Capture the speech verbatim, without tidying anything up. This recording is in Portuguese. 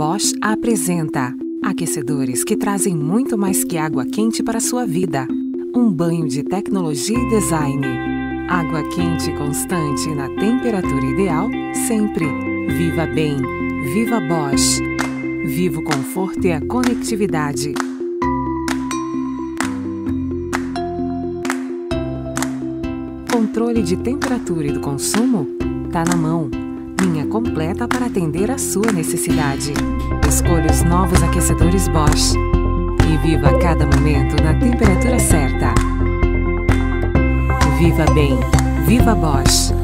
Bosch apresenta aquecedores que trazem muito mais que água quente para a sua vida. Um banho de tecnologia e design. Água quente constante na temperatura ideal, sempre. Viva bem. Viva Bosch. Viva o conforto e a conectividade. Controle de temperatura e do consumo? Tá na mão. Linha completa para atender a sua necessidade. Escolha os novos aquecedores Bosch e viva cada momento na temperatura certa. Viva bem. Viva Bosch.